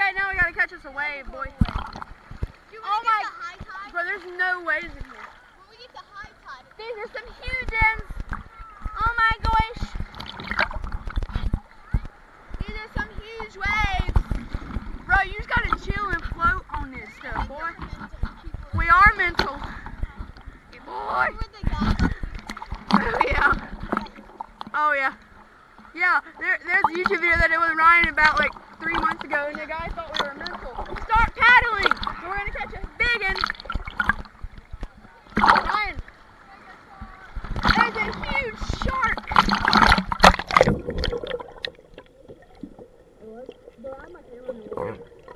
Alright, now we gotta catch us a wave, boy. Oh my, bro, there's no waves in here. When we get to high tide. These are some huge ends. Oh my gosh. These are some huge waves. Bro, you just gotta chill and float on this stuff, boy. We are mental. Boy. Oh yeah. Oh yeah. Yeah, there's a YouTube video that it was Ryan about like 3 months ago, and the guy thought we were mental. Start paddling! So we're gonna catch a big one. Ryan, there's a huge shark. Bro, I'm my camera in the water.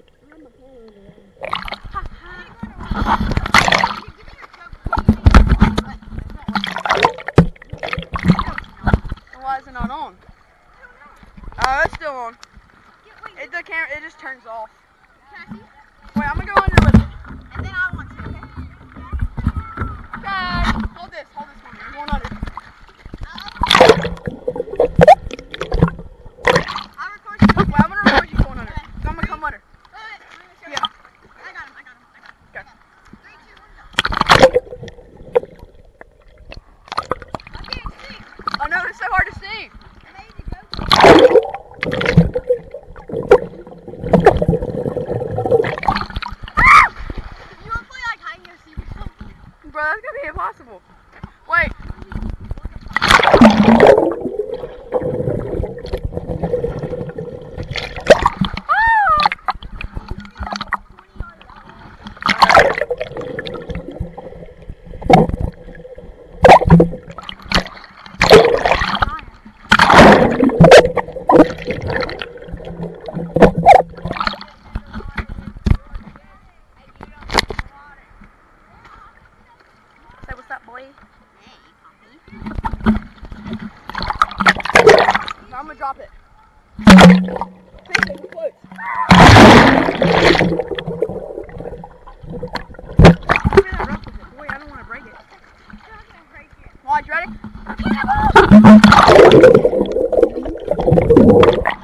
Why is it not on? Oh, it's still on. The camera, it just turns off. Wait, I'm gonna go under with it. And then I want to, okay? Okay. Hold this one. I'm going under. I'll record you. Wait, I'm gonna record you going under. Okay. So I'm gonna come under. Yeah. I got him. Okay. 3, 2, 1, go. I can't see. I know, it's so hard to see. Bro, that's gonna be impossible. Wait. Say what's up, boy. Now I'm gonna drop it. See, it floats. Boy, I don't want to break it. Watch, ready?